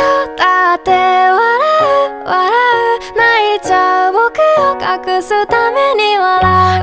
日だって笑う笑う泣いちゃう僕を隠すために笑う